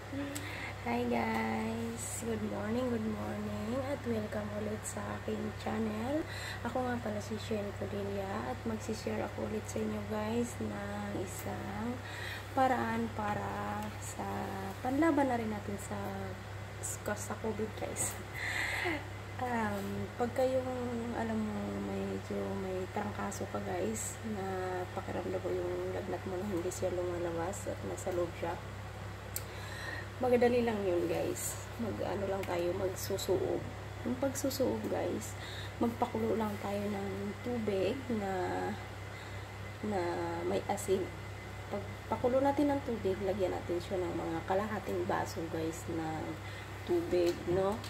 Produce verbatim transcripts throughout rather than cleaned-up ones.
Hi guys! Good morning, good morning at welcome ulit sa aking channel. Ako nga pala si Shen Cordelia at magsishare ako ulit sa inyo guys ng isang paraan para sa panlaban na rin natin sa, sa COVID guys. Um, pagka yung alam mo medyo may trangkaso ka guys na pakiramdam mo yung lagnat mo na hindi siya lumalabas at nasa loob siya, magadali lang yun guys. Mag ano lang tayo, magsusuob. Yung pagsusuob guys, magpakulo lang tayo ng tubig na na may asin. Pag pakulo natin ng tubig, lagyan natin siya ng mga kalahating baso guys na tubig, no?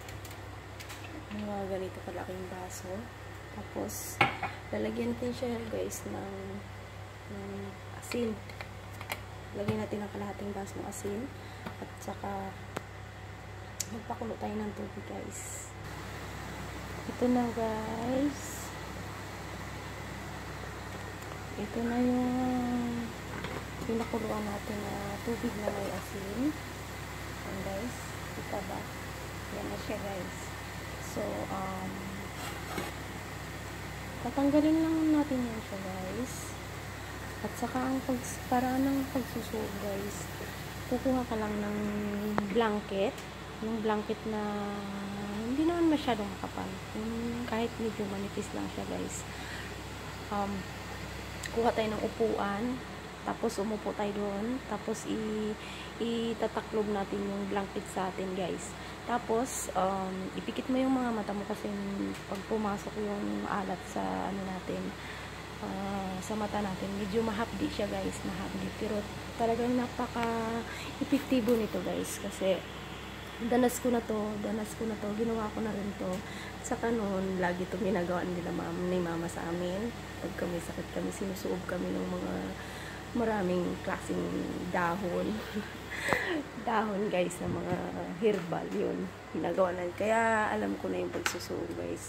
Mga ganito kalaking baso. Tapos lalagyan natin siya guys ng, ng asin. Lagyan natin ng kalahating baso ng asin. At saka magpakulo tayo ng tubig guys. Ito na guys. Ito na yung pinakuluan natin na tubig na may asin. Ayan guys. Kita ba? Yan na siya guys. So, um, tatanggalin lang natin yan siya guys. At saka ang pag, paraan ng pagsusuog guys, kukuha ka lang ng blanket, yung blanket na hindi naman masyadong makapal, yung kahit medyo manipis lang siya guys. Um, kuha tayo ng upuan, tapos umupo tayo doon, tapos i itataklob natin yung blanket sa atin guys. Tapos um, ipikit mo yung mga mata mo kasi pag pumasok yung alat sa ano natin, Uh, sa mata natin, medyo mahapdi siya guys, mahapdi, pero talagang napaka epektibo nito guys, kasi danas ko na to, danas ko na to, ginawa ko na rin to. At saka noon, lagi itong ginagawa nila mama, ni mama sa amin. Pag kami sakit kami, sinusuob kami ng mga maraming klaseng dahon dahon guys, na mga herbal, yun ginagawa na, kaya alam ko na yung pagsusuob guys.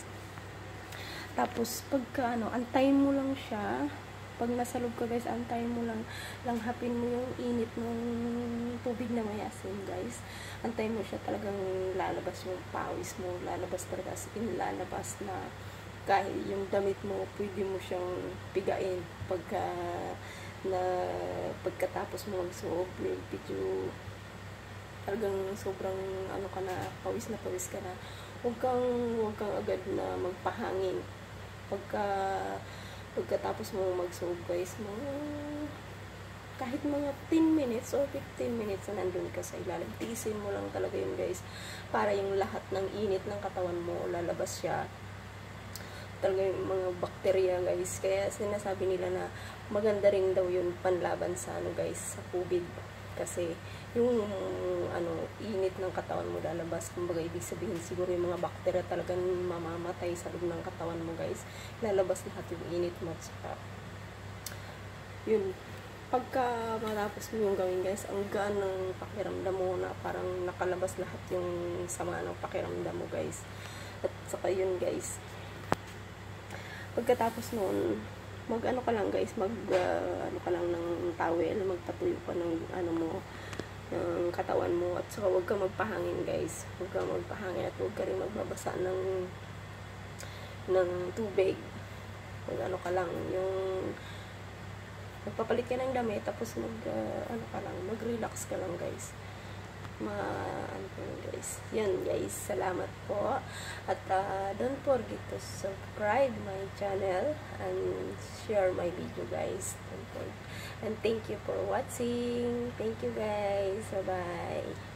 Tapos, pagka, ano, antayin mo lang siya. Pag nasa loob ka, guys, antayin mo lang, langhapin mo yung init ng tubig na may asin, guys. Antayin mo siya, talagang lalabas yung pawis mo, lalabas talaga, as in, lalabas na kahit yung damit mo, pwede mo siyang pigain pagka, na, pagkatapos mo magsuob, video, talagang sobrang, ano ka na, pawis na pawis ka na. Huwag kang, huwag kang agad na magpahangin. Pagka, pagkatapos mo mag-soap guys, mga, kahit mga ten minutes or fifteen minutes na nandun ka sa ilalim, tiisin mo lang talaga yun guys, para yung lahat ng init ng katawan mo, lalabas siya. Talaga yung mga bakterya guys, kaya sinasabi nila na maganda rin daw yun panlaban sa ano guys, sa COVID. Kasi yung ano, init ng katawan mo lalabas, kumbaga ibig sabihin siguro yung mga bakterya talagang mamamatay sa loob ng katawan mo guys, lalabas lahat yung init mo. Saka yun, pagka matapos mo yung gawin guys, ang gaan ng pakiramdam mo, na parang nakalabas lahat yung sama ng pakiramdam mo guys. At saka yun guys, pagkatapos noon, mag ano ka lang guys, mag uh, ano ka lang ng towel, magpatuyo ka ng ano mo, ng katawan mo. At saka huwag ka magpahangin guys, huwag ka magpahangin, at huwag ka rin magbabasa ng ng tubig. Mag ano ka lang, yung magpapalit ka ng damit, tapos mag uh, ano ka lang, mag relax ka lang guys. Ma ano po guys, yan guys, salamat po. At uh, don't forget to subscribe my channel and share my video guys, don't forget. And thank you for watching. Thank you guys, bye bye.